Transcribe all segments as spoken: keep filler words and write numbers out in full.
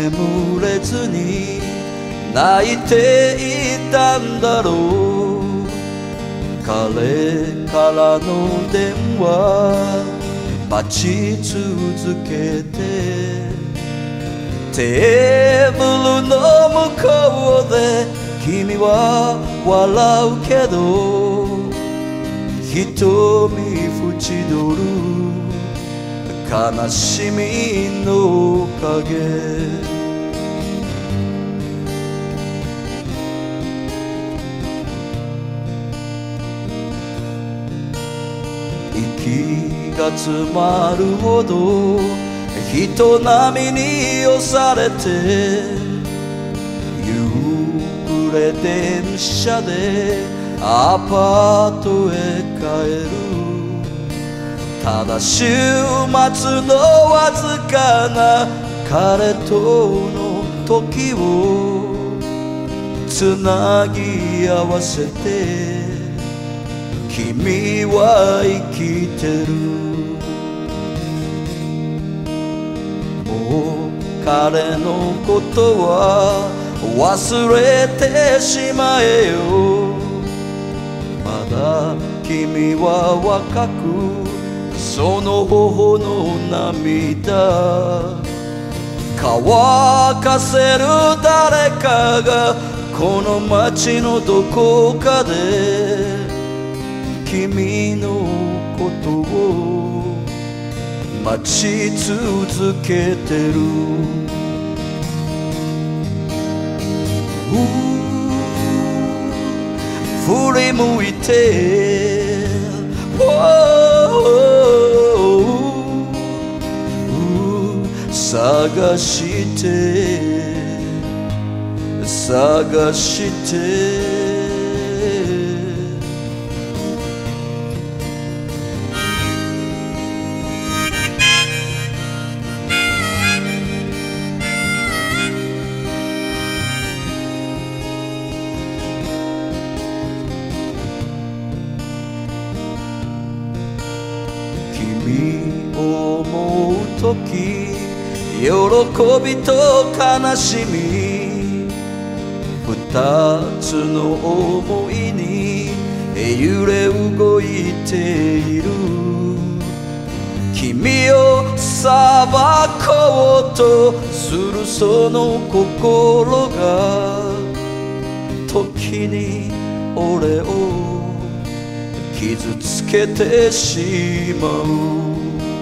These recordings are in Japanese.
眠れずに泣いていたんだろう。彼からの電話待ち続けて、テーブルの向こうで君は笑うけど、瞳縁取る悲しみの影。息が詰まるほど人波に押されて、夕暮れ電車でアパートへ帰る。ただ週末のわずかな彼との時をつなぎ合わせて、君は生きてる。もう彼のことは忘れてしまえよ。まだ君は若く、その頬の涙乾かせる誰かがこの街のどこかで君のことを待ち続けてる。振り向いて探して探して君を思うとき、喜びと悲しみ、二つの想いに揺れ動いている。君を裁こうとするその心が時に俺を傷つけてしまう。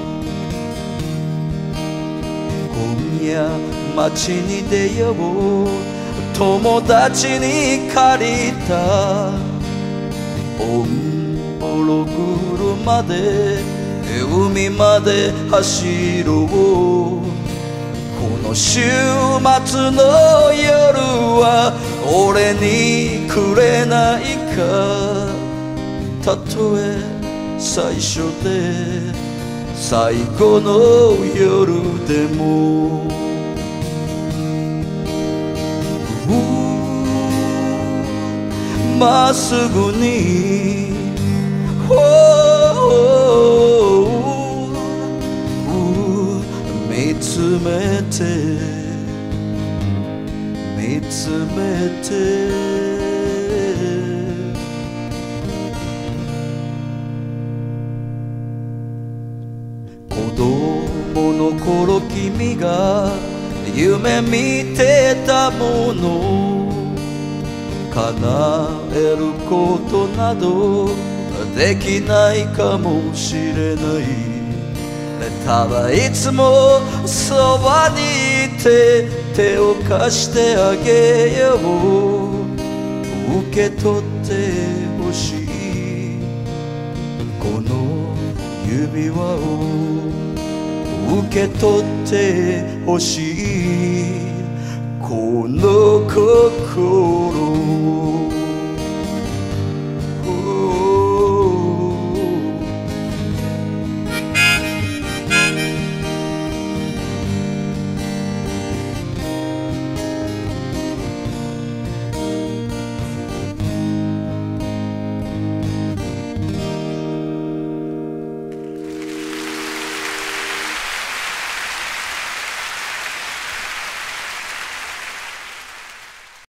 今夜街に出よう、友達に借りたオンボロ車で海まで走ろう。この週末の夜は俺にくれないか。たとえ最初で最後の夜でも、まっすぐに見つめて見つめて子供の頃君が夢見てたもの、叶えることなどできないかもしれない。ただいつもそばにいて手を貸してあげよう。受け取ってほしいこの指輪を、受け取ってほしいこの心。